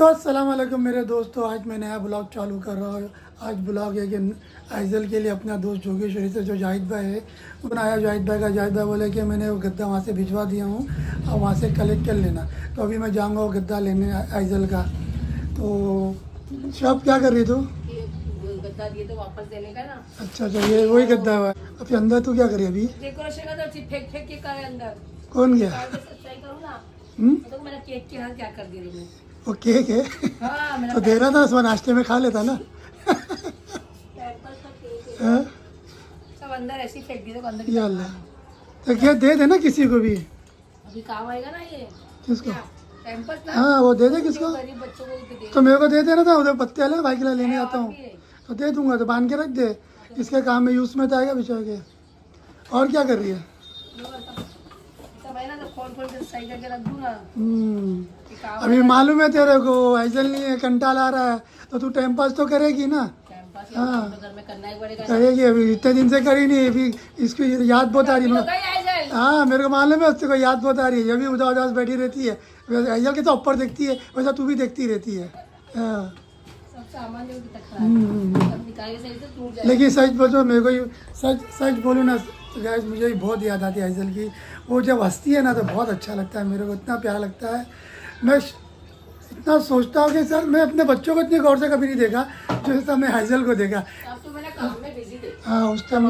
तो अस्सलाम वालेकुम मेरे दोस्तों, आज मैं नया ब्लॉग चालू कर रहा हूँ। आज ब्लॉग है कि आइजल के लिए अपना दोस्त जोगेश्वरी से जो जाहिद भाई है बनाया जाहिद भाई का। जाहिद भाई बोले कि मैंने वो गद्दा वहाँ से भिजवा दिया हूँ और वहाँ से कलेक्ट कर लेना। तो अभी मैं जाऊँगा वो गद्दा लेने आइजल का। तो शॉप क्या कर रही तू? गद्दा दिए तो वापस देने का ना। अच्छा ये वही गद्दा है। अभी अंदर तू क्या करी? अभी डेकोरेशन का तो फेंक के करे अंदर। कौन गया? सच्चाई करूँ ना तो मैंने केक के हाथ क्या कर दिया तुमने? वो केक है। हाँ, तो दे रहा था उसमें, नाश्ते में खा लेता ना। सब अंदर ऐसे ही फेंक दिए तो अंदर या अल्लाह, तो क्या दे देना किसी को भी। अभी काम आएगा ना ये। किसको? पैम्पर्स ना। हाँ वो दे दे किसको। गरीब बच्चों को दे। तो मेरे को दे देना था, उधर पत्ते वाले भाई के लिए लेने आता हूँ तो दे दूंगा। तो बांध के रख दे, इसके काम में यूज में तो आएगा बिछा के। और क्या कर रही है? सब है ना, तो खोल के सही करके रख दूंगा। अभी मालूम है तेरे को आइजल नहीं है, कंटाल आ रहा है, तो तू टाइम पास तो करेगी ना। हाँ घर में करना ही पड़ेगा। करेगी, अभी इतने दिन से करी नहीं। अभी इसको याद बहुत आ रही है। हाँ मेरे को मालूम है, उससे को याद बहुत आ रही है। अभी उदास उदास बैठी रहती है। आइजल के तो ऊपर देखती है, वैसा तू भी देखती रहती है। हाँ लेकिन सच बोलो, मेरे को सच बोलूँ ना गाइस, मुझे भी बहुत याद आती है आइजल की। वो जब हंसती है ना तो बहुत अच्छा लगता है मेरे को, इतना प्यारा लगता है। मैं इतना सोचता हूँ कि सर मैं अपने बच्चों को इतनी गौर से कभी नहीं देखा जो सब मैं आइजल को देखा। हाँ उस टाइम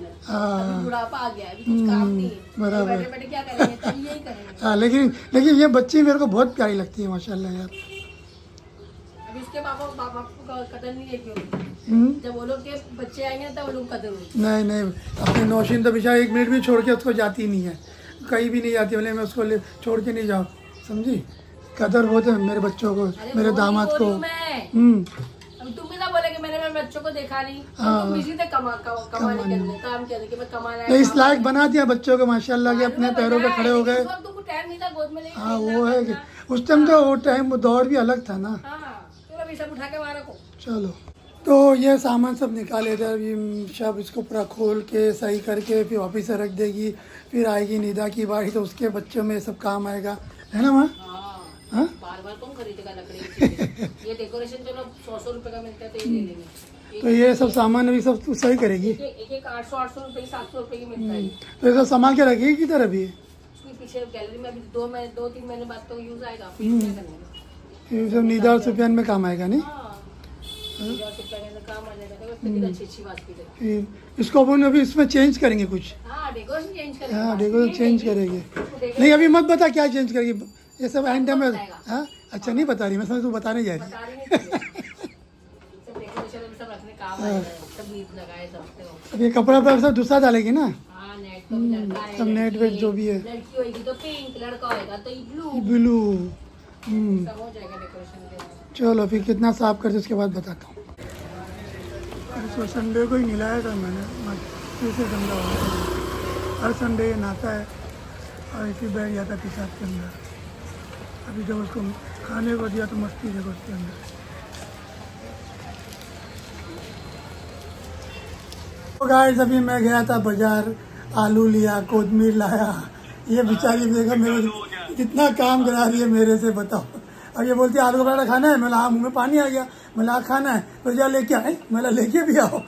बराबर। हाँ लेकिन ये बच्ची मेरे को बहुत प्यारी लगती है माशाल्लाह यार। इसके पापा को कदर नहीं है क्यों? जब वो लोग के बच्चे आएंगे तब वो लोग कदर होगी। नहीं अपनी नौशीन तो बेचारा 1 मिनट भी छोड़ के उसको जाती नहीं है, कहीं भी नहीं जाती। बोले मैं उसको छोड़ के नहीं जाऊँ, समझी? कदर बहुत है मेरे बच्चों को, मेरे दामाद को। तुम भी ना बोले कि मैंने मेरे बच्चों को देखा नहीं। तुम बिजी थे कमाने के अंदर, काम के अंदर कि मैं कमाना। इस लायक बना दिया बच्चों को माशाल्लाह के, अपने पैरों पे खड़े हो गए। टाइम नहीं था गोद में लेके। हाँ वो है कि उस टाइम तो वो टाइम, वो दौर भी अलग था ना। सब उठा के मारा को। चलो तो ये सामान सब निकाले थे। अभी सब इसको पूरा खोल के सही करके फिर वापिस से रख देगी। फिर आएगी निदा की बारी तो उसके बच्चों में सब काम आएगा, है ना माँ? बार कौन खरीदेगा लकड़ी? ये डेकोरेशन चलो 100 रुपए का मिलता है तो ये ले लेंगे। तो ये सब सामान अभी सब तू सही करेगी। एक 800 रुपए 700 रुपए की मिलता है। तो ये सब सामान के रखिए किधर? अभी पीछे गैलरी में अभी 2-3 महीने बाद तो यूज आएगा। ये सब निदा और सुफियान में काम आएगा नहीं? इसको अपन अभी इसमें चेंज करेंगे कुछ। हाँ डेकोरेशन चेंज करेंगे। नहीं अभी मत बता क्या चेंज करेगी, ये सब एंड टाइम में। हाँ अच्छा नहीं बता रही, मैं समझ तू बताने जा रही। अब ये कपड़ा पर सब दूसरा डालेगी ना। सब नेट वेट जो भी है। लड़की होगी तो पिंक, लड़का होगा तो ब्लू। सब हो जाएगा डेकोरेशन। चलो फिर कितना साफ करते उसके बाद बताता हूँ। तो संडे को ही मिलाया था मैंने, फिर से गंदा हो गया। हर संडे ये नहाता है और इसी बैठ जाता पेशाब के अंदर। अभी जब उसको खाने को दिया तो मस्ती देखो उसके अंदर। तो गाइस अभी मैं गया था बाजार, आलू लिया, कोतमीर लाया। ये बेचारी देखा मेरे कितना काम करा रही है मेरे से, बताओ। अब ये बोलती है आलू का पराठा खाना है। मैं मुँह में पानी आ गया। मैं खाना है तो जा लेके आए। मैं लेके भी आओ।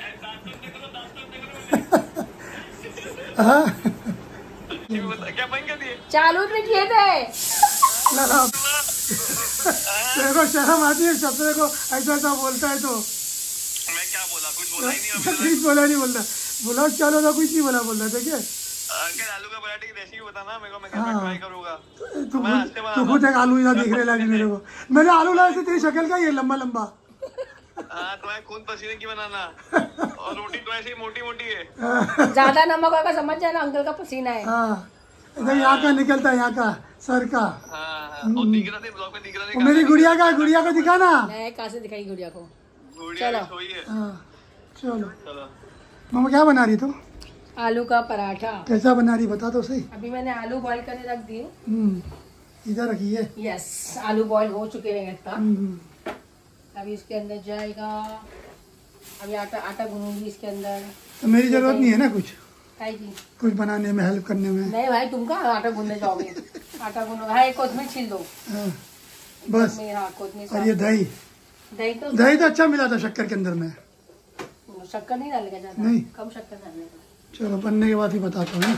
चालू में किए थे। तेरे को शर्म आती है शब्द को ऐसा बोलता है तो? मैं क्या बोला? कुछ बोला ही नहीं। कुछ बोला नहीं बोलता। बोला चलो था, कुछ नहीं बोला देखिए। अंकल आलू का पराठे की रेसिपी बताना मेरे को, मैं घर में ट्राई करूंगा। तू खुद एक आलू इधर दिखने लगी मेरे को। मैंने आलू लाया से तेरी शक्ल का ये लंबा। हाँ तुम्हारे खून पसीने की बनाना। और रोटी तो ऐसी मोटी है। ज्यादा नमक होगा समझ जाना, अंकल का पसीना है। हाँ यहाँ का निकलता है, यहाँ का सर का। मेरी गुड़िया को दिखाना। मैं कहाँ से दिखाई गुड़िया को? चलो मामा क्या बना रही तू? आलू का पराठा। कैसा बना रही बता तो सही। अभी मैंने आलू बॉईल करने रख दिए। इधर रखी है। यस आलू बॉईल हो चुके हैं। अभी इसके अंदर जाएगा, अभी आटा गूंदूंगी इसके अंदर। तो मेरी जरूरत नहीं है ना कुछ? कुछ बनाने में, हेल्प करने में? नहीं भाई, तुम कहाँ आटा गूंदने जाओगे? आटा गूंदो। हाँ, एक कोथमीर छील दो। बस। हाँ, कोतमीर और ये दही दही तो अच्छा मिला था शक्कर के अंदर में। शक्कर नहीं डालेगा ज्यादा, नहीं, कम शक्कर डालेगा। चलो बनने के बाद ही बताता हूँ।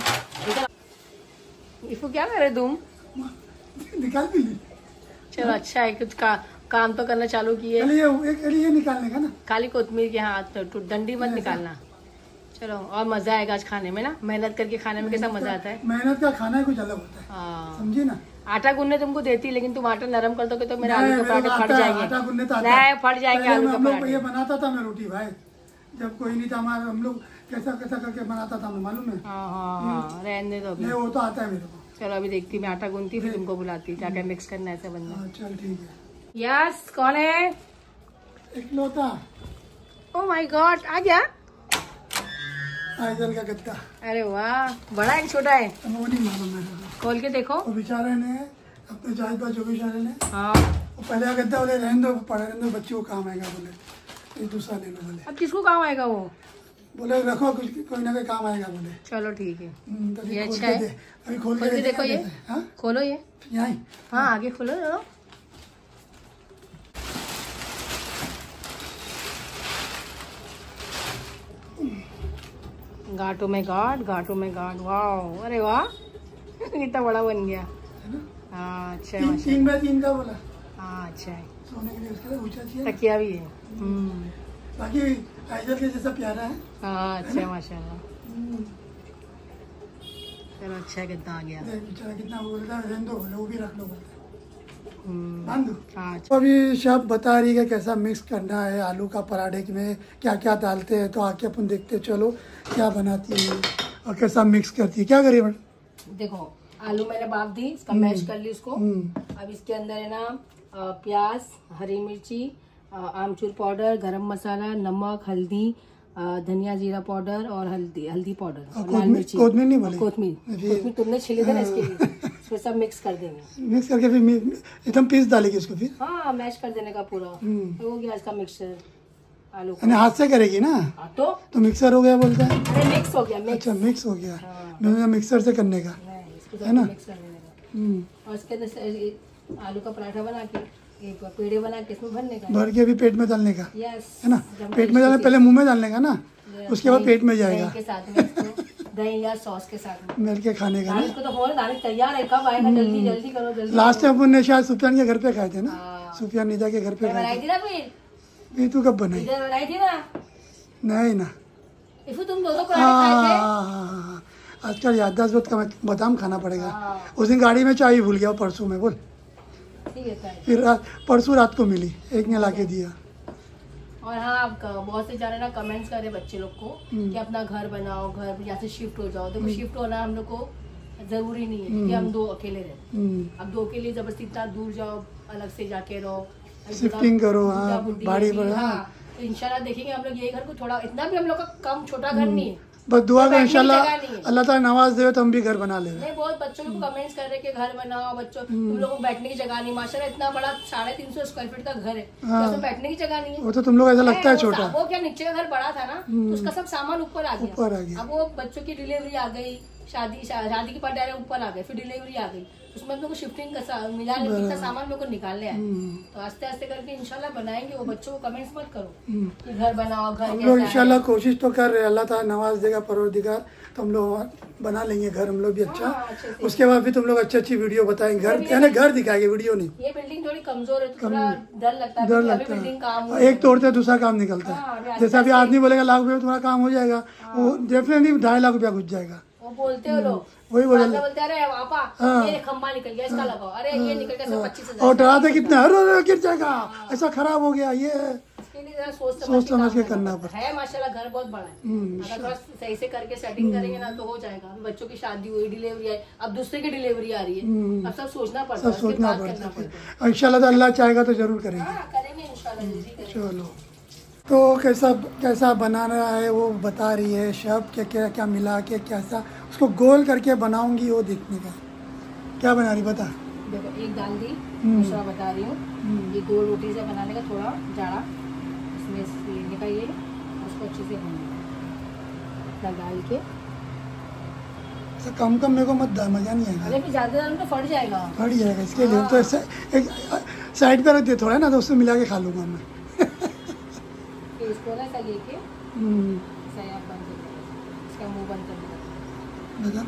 इसको क्या करे तुम? निकाल भी ली। चलो अच्छा है, कुछ काम तो करना चालू किए। ये निकालने का ना, खाली कोतमीर के हाथ डंडी मत निकालना। चलो, और मजा आएगा आज खाने में ना, मेहनत करके खाने में कैसा मजा आता है। मेहनत का खाना कुछ अलग होता है। हाँ, समझी ना। आटा गूंदने तुमको देती, लेकिन तुम आटा नरम कर दोगे तो मेरे आलू के पराठे फट आटा जाएंगे। गूंदने तो नहीं, फट जाएंगे आलू के हम लोग पराठे। ये बनाता था मैं रोटी भाई, जब कोई नहीं था हमारा, हम लोग कैसा कैसा करके बनाता था हमें मालूम है। हाँ, रहने दो अभी। नहीं, वो तो आता है मेरे को। चलो अभी देखती मैं आटा गूंथती, फिर तुमको बुलाती, क्या क्या मिक्स करना है ऐसा बनना। हाँ, चल ठीक है। यस, कौन है? इकलौता ओह माय गॉड, आ गया आइजल का गद्दा। अरे वाह, बड़ा है कि छोटा है? वो नहीं मालूम मेरे को। खोल के देखो। वो बेचारे ने अपने जायज बात जो बेचारे ने हाँ, वो पहले का गद्दा बोले रहने दो, पढ़े रहने दो, बच्चे को काम आएगा बोले, ये दूसरा ले लो बोले। अब किसको काम आएगा वो? बोले रखो, कुछ कोई ना कोई काम आएगा बोले। चलो ठीक है, तो ये खोल अच्छा के है। दे, अभी खोल खोल के के देखो ये। हाँ खोलो ये। यहाँ हाँ, आगे खोलो जरा। घाटों में गाठ, घाटों में गाठ। वाह, अरे वाह कितना बड़ा बन गया। हाँ अच्छा है, 3 बाय 3 का बोला। हाँ अच्छा है, सोने के लिए उसका ऊंचा चाहिए, तकिया भी है। बाकी आइजल के जैसा प्यारा है। हाँ अच्छा है, माशाल्लाह। चलो अच्छा है, गद्दा आ गया। देख बेचारा कितना बोलता है, रहने दो बोले, वो भी रख लो बोलता है। बांध दो। हाँ तो अभी शेफ बता रही है कैसा मिक्स करना है आलू का पराठे में, क्या क्या डालते हैं, तो आके अपन देखते हैं। चलो क्या बनाती है और कैसा मिक्स करती है, क्या करिए मैडम। देखो, आलू मैंने बाफ दी, इसका मैश कर ली उसको। अब इसके अंदर है ना प्याज, हरी मिर्ची, आमचूर पाउडर, गरम मसाला, नमक, हल्दी, धनिया जीरा पाउडर और हल्दी पाउडर और लाल मिर्ची। कोतमीर नहीं बोले? कोतमीर तुमने छिले थे ना इसके लिए, इसमें सब मिक्स कर देंगे। मिक्स करके फिर एकदम पीस डालेगी उसको फिर। हाँ, मैश कर देने का पूरा। तो हो गया इसका मिक्सचर आलू का। यानी हाथ से करेगी ना, तो मिक्सर हो गया बोलता है। अरे मिक्स हो गया, मिक्स। अच्छा मिक्स हो गया, मैंने मिक्सर से करने का है ना, मिक्स कर देने का। और इसके अंदर आलू का पराठा बना के, एक पेड़े बना के इसमें भरने का, भर के भी पेट में डालने का। यस, है ना, पेट में डालने, पहले मुंह में डालने का ना, उसके बाद पेट में जाएगा। दही के साथ में इसको, दही या सॉस के साथ में मिल के खाने का ना। इसको तो बोल, दाने तैयार है, कब आएगा? जल्दी जल्दी करो, जल्दी। लास्ट टाइम अपन ने शायद सुफियान के घर पे खाए थे ना, सुफियान निदा के घर पे खाए बनाई थी ना थे। तू कब बनाई? इधर बनाई थी ना, नहीं ना। इफू तुम दो पराठे खाए थे। हाँ, आजकल याददाश्त बहुत कम है, बादाम खाना पड़ेगा। उस दिन गाड़ी में चाय भूल गया, परसों में बोल। ठीक है, फिर परसों रात को मिली, एक ने लाके दिया। और हाँ, आप बहुत से जाने ना कमेंट्स करे बच्चे लोग को कि अपना घर बनाओ, घर यहाँ से शिफ्ट हो जाओ। देखो, शिफ्ट होना हम लोग को जरूरी नहीं है कि हम 2 अकेले रहे। अब 2 के लिए जबरदस्ती इतना दूर जाओ, अलग से जाके रहो, शिफ्टिंग करो। हाँ, बाड़ी पर। हाँ, तो इंशाल्लाह देखेंगे हम लोग ये घर को थोड़ा, इतना भी हम लोग का कम छोटा घर नहीं है। बस दुआ करो इंशाल्लाह जगह नहीं है। अल्लाह ताला नवाज देवे तो हम भी घर बना ले। नहीं, बहुत बच्चों को कमेंट्स कर रहे कि घर बनाओ, बच्चों तुम लोगों को बैठने की जगह नहीं। माशाल्लाह इतना बड़ा 350 स्क्वायर फीट का घर है, तो उसमें बैठने की जगह नहीं है। वो तो तुम लोग ऐसा लगता है छोटा। वो क्या, नीचे का घर बड़ा था ना, तो उसका सब सामान ऊपर आ गया। अब वो बच्चों की डिलीवरी आ गई, शादी के पटारे ऊपर आ गए, फिर डिलीवरी आ गई, उसमें हम लोग को शिफ्टिंग का मिला, इतना सामान लोग को निकालने आए। तो आस्ते आस्ते करके इंशाल्लाह बनाएंगे। वो बच्चों को कमेंट्स मत करो कि घर बनाओ, घर हम लोग इंशाल्लाह कोशिश तो कर रहे हैं, अल्लाह ताला नवाज देगा परवरदिगार, तो हम लोग बना लेंगे घर हम लोग भी अच्छा। उसके बाद भी तुम लोग अच्छी अच्छी वीडियो बताएंगे, घर यानी घर दिखाएंगे, वीडियो नहीं। ये बिल्डिंग थोड़ी कमजोर है, तो थोड़ा डर लगता है, डर लगता है, एक तोड़ते दूसरा काम निकलता है। जैसे अभी आदमी बोलेगा लाख रुपये तुम्हारा काम हो जाएगा, वो डेफिनेटली 2.5 लाख रुपया घुस जाएगा। वो बोलते हो लोग, वही बोलते अरे पापा ये खंबा निकल गया, इसका लगाओ, अरे ये निकल गया, 25,000। और डराते कितने, अरे गिर जाएगा, ऐसा खराब हो गया, ये सोच समझ के करना पड़ता है। माशाल्लाह घर बहुत बड़ा है, अगर थोड़ा सही से करके सेटिंग करेंगे ना तो हो जाएगा। अभी बच्चों की शादी हुई, डिलीवरी आई, अब दूसरे की डिलीवरी आ रही है, अब सब सोचना पड़ता है, सोचना पड़ता है। इंशाल्लाह अल्लाह चाहेगा तो जरूर करेंगे। करेंगे इंशाल्लाह। चलो, तो कैसा बनाना है वो बता रही है शेफ, क्या क्या मिला के कैसा उसको गोल करके बनाऊंगी, वो देखने का। क्या बना रही बता। देखो, एक दाल दी, दूसरा बता रही हूँ, ये गोल रोटी से बनाने का, थोड़ा जाड़ा इसमें लेने का, ये उसको अच्छे से भूनना डाल के। कम मेरे को मत मजा नहीं आएगा। अरे फिर ज्यादा डालूं तो फट जाएगा। फट जाएगा, इसके लिए तो ऐसे एक साइड पे रख दे थोड़ा ना, तो उससे मिला के खा लूँगा मैं। फिर इसको ना ऐसा लेके ऐसा यहाँ बंद कर देना, इसका मुंह बंद कर देना। बता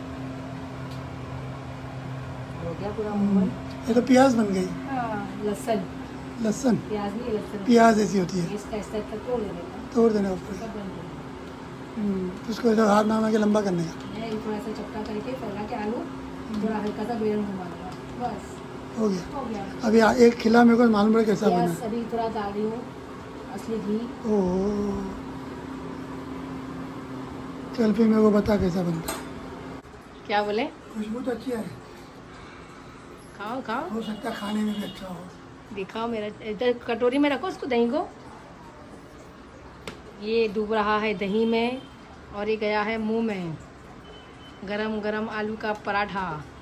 हो गया पूरा मुंह बंद। ये तो प्याज बन गई। हाँ, लहसुन लहसुन प्याज नहीं, लहसुन प्याज ऐसी होती है, इसका इस टाइप का तोड़ देने का, तोड़ देना ऊपर। सब बंद कर तो उसको ऐसा हाथ मार के लंबा करने का। देना। मैं थोड़ा सा चपटा करके फैला के आलू थोड़ा हल्का सा बेलन घुमा दूंगा, बस हो गया। हो गया। अभी एक खिला मेरे को मालूम पड़ा कैसा बना प्याज अभी थोड़ा डाल रही हूँ, असली घी। ओह, चल फिर मेरे को बता कैसा बनता है। क्या बोले? खुशबू तो अच्छी है, खाओ खाओ, हो सकता है खाने में भी अच्छा हो। दिखाओ मेरा, इधर कटोरी में रखो उसको, दही को। ये डूब रहा है दही में और ये गया है मुंह में। गरम गरम आलू का पराठा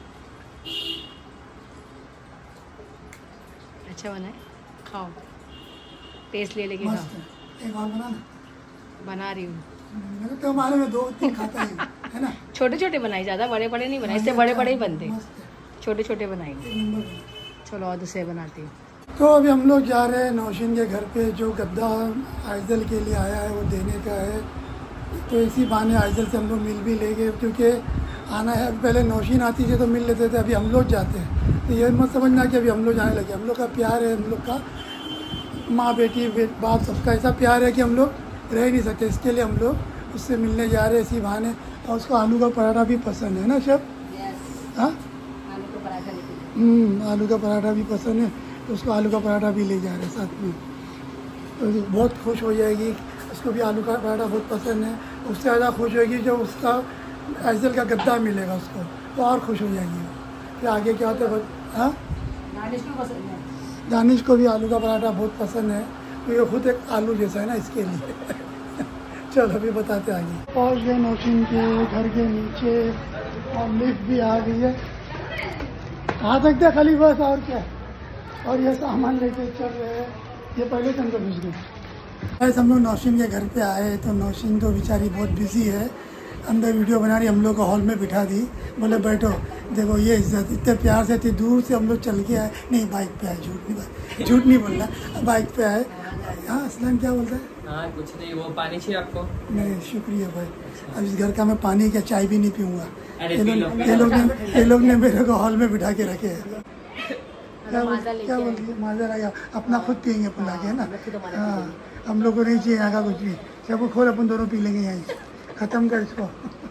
अच्छा बना है, खाओ, टेस्ट ले लेके खाओ। मस्त है, एक और बना ना। बना रही हूँ, मैंने तो हमारे में 2-3 खाता ही है ना। छोटे छोटे बनाए, ज़्यादा बड़े बड़े नहीं बनाए, इससे बड़े बड़े ही बनते, मस्त है, छोटे छोटे बनाएंगे। एक नंबर है। चलो और दूसरे बनाती हूँ। तो अभी हम लोग जा रहे हैं नौशीन के घर पे, जो गद्दा आइजल के लिए आया है वो देने का है। तो इसी बहाने आइजल से हम लोग मिल भी लेंगे, क्योंकि आना है। पहले नौशीन आती थी तो मिल लेते थे, अभी हम लोग जाते हैं। तो ये मत समझना कि अभी हम लोग जाने लगे, हम लोग का प्यार है, हम लोग का माँ बेटी बाप सबका ऐसा प्यार है कि हम लोग रह नहीं सकते। इसके लिए हम लोग उससे मिलने जा रहे हैं इसी बहाने। और उसको आलू का पराठा भी पसंद है ना शब? हाँ, आलू का पराठा लेके, आलू का पराठा भी पसंद है, तो उसको आलू का पराठा भी ले जा रहे हैं साथ में। तो बहुत खुश हो जाएगी, उसको भी आलू का पराठा बहुत पसंद है। उससे ज़्यादा खुश होगी जब उसका आइजल का गद्दा मिलेगा उसको, तो और खुश हो जाएगी वो। फिर आगे क्या होता है? हाँ, दानिश को पसंद है। दानिश को भी आलू का पराठा बहुत पसंद है, तो ये खुद एक आलू जैसा है ना, इसके लिए। चलो अभी बताते आगे। पहुँच गए नौशीन के घर के नीचे और लिफ्ट भी आ गई है, आ सकते हैं खाली, बस और क्या। और ये सामान लेके चल रहे हैं, ये पहले से हमको घुस गए। हम लोग नौशीन के घर पे आए तो नौशीन तो बेचारी बहुत बिजी है, अंदर वीडियो बना रही। हम लोग को हॉल में बिठा दी, बोले बैठो, देखो ये इज्जत, इतने प्यार से, इतनी दूर से हम लोग चल के आए। नहीं, बाइक पे आए, झूठ नहीं बोलना, बाइक पे आए। हाँ असलम क्या बोलता है? हाँ कुछ नहीं, वो पानी चाहिए आपको? नहीं शुक्रिया भाई, अब इस घर का मैं पानी क्या चाय भी नहीं पीऊँगा। अरे ये लोग ने मेरे को हॉल में बिठा के रखे हैं। क्या बोलती है? माजर आ गया, अपना खुद पियेंगे पुला के, है ना। हाँ, हम लोग को नहीं चाहिए यहाँ का कुछ भी, सबको खोल, अपन दोनों पी लेंगे यहीं, ख़त्म कर इसको।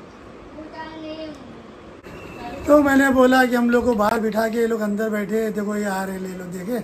तो मैंने बोला कि हम लोग को बाहर बिठा के ये लोग अंदर बैठे, देखो ये आ रहे, ले लो, देखे।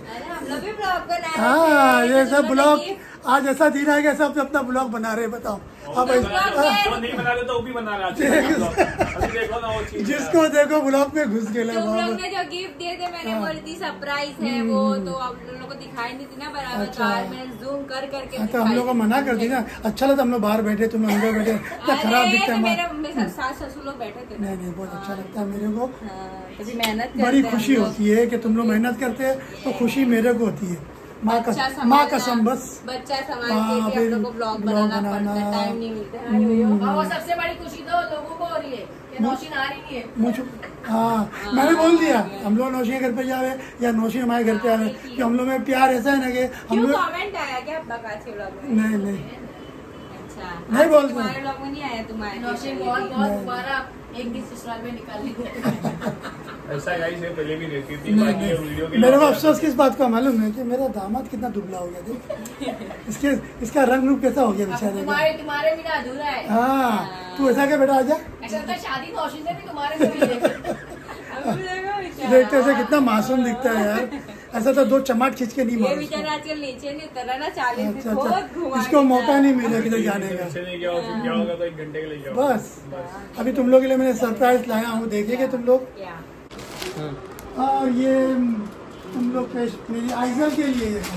हाँ, ये सब ब्लॉग आज ऐसा दिन आ गया, सब अपना ब्लॉग बना रहे, बताओ। अब नहीं बना रहे तो वो भी बना रहा देखो ना वो चीज, जिसको देखो ब्लॉग में घुस गए। तुम लोग ने जो गिफ्ट दिए थे, मैंने बोली थी सरप्राइज है वो, तो आप लोगों को दिखाई नहीं थी ना बराबर। तो आज मैंने जूम कर करके तो हम लोग को मना कर दी ना, अच्छा लगा हम लोग बाहर बैठे, तुम अंदर बैठे, क्या खराब दिखता है। मेरे सास ससुर लोग बैठे थे। नहीं, बहुत अच्छा लगता है मेरे को, मेहनत बड़ी खुशी होती है कि तुम लोग मेहनत करते हैं, तो खुशी मेरे को होती है। माँ कसम, बस बच्चा संभाल के हम लोग को ब्लॉग बनाना पड़ता है, टाइम नहीं मिलता है। और सबसे बड़ी खुशी तो लोगों को हो रही है कि नौशीन आ रही है। मुझे हाँ, मैंने बोल दिया हम लोग नौशीन के घर पे जावे या नौशीन हमारे घर पे आवे, कि हम लोग में प्यार ऐसा है ना कि हम लोग। कमेंट आया क्या आपका काछे ब्लॉग में? नहीं, अच्छा, नहीं बोलते। तुम्हारे ब्लॉग में नहीं आया तुम्हारे? नौशीन बहुत दोबारा एक दिन ससुराल में निकाल ली। ऐसा गाइस है, पहले भी रहती थी, बाकी ये वीडियो के मेरे को अफसोस किस बात का मालूम है कि मेरा दामाद कितना दुबला हो गया था। इसका रंग रूप कैसा हो गया बेचारे का। तुम्हारे बिना अधूरा है। हाँ, तू ऐसा क्या बेटा, आजा। ऐसा लगता है शादी नौशीन से भी तुम्हारे से भी है। देखते ऐसे कितना मासूम दिखता है यार, ऐसा तो 2 चमाट खींच के नहीं ये मारो। बेचारा आजकल नीचे नहीं उतरा ना, 40 दिन अच्छा, बहुत घुमा, इसको मौका नहीं मिला किधर जाने का। क्या होगा तो 1 घंटे के लिए जाओ बस अभी तुम लोग के लिए मैंने सरप्राइज लाया हूँ, देखेंगे तुम लोग। क्या और ये तुम लोग मेरी आइजल के लिए है।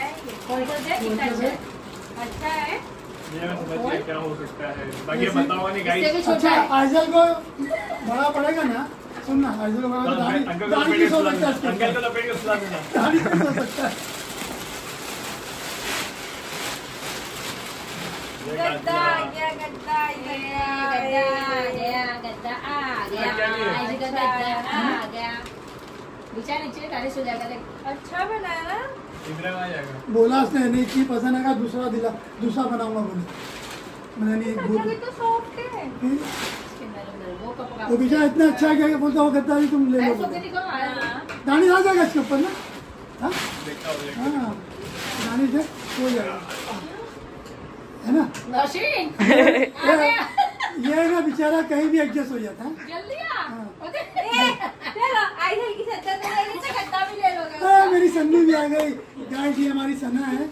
अच्छा है, मैं समझ गया क्या हो सकता है, बाकी बताओ नहीं गाइस। अच्छा, आइजल को बड़ा पड़ेगा ना, सुनना, आइजल को बड़ा दाढ़ी किस हो सकता है, अंकल को लपेट के सुला देना, दाढ़ी किस हो सकता है। गद्दा आ गया, गद्दा आ गया, गद्दा आ गया, गद्दा आ गया। नीचे नीचे गालिश हो जाएगा। देख अच्छा बनाया ना, इधर आ जाएगा। बोला उसने नहीं चीज पसंद आएगा दूसरा बनाऊंगा बोले। मैंने नहीं मतलब ये तो सॉफ्ट है। वो बेचारा इतना अच्छा है क्या बोलता वो कहता है तुम ले लो। दानी आ जाएगा इसके ऊपर ना। हाँ दानी से हो जाएगा है ना। ये ना बेचारा कहीं भी एडजस्ट हो जाता है। जल्दी मेरी सन्नी भी आ गई। गाइस ये हमारी सना है।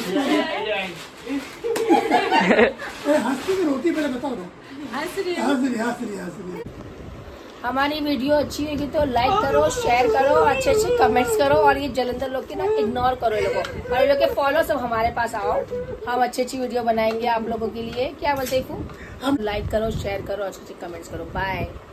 हंसती की रोटी पहले बताओ ना। हंस रही। हमारी वीडियो अच्छी होगी तो लाइक करो, शेयर करो, अच्छे अच्छे कमेंट्स करो और ये जलंधर लोग के ना इग्नोर करो ये लोगों को। और ये लोग के फॉलो सब हमारे पास आओ, हम अच्छी अच्छी वीडियो बनाएंगे आप लोगों के लिए। क्या बोलते हैं? लाइक करो, शेयर करो, अच्छे अच्छे कमेंट्स करो। बाय।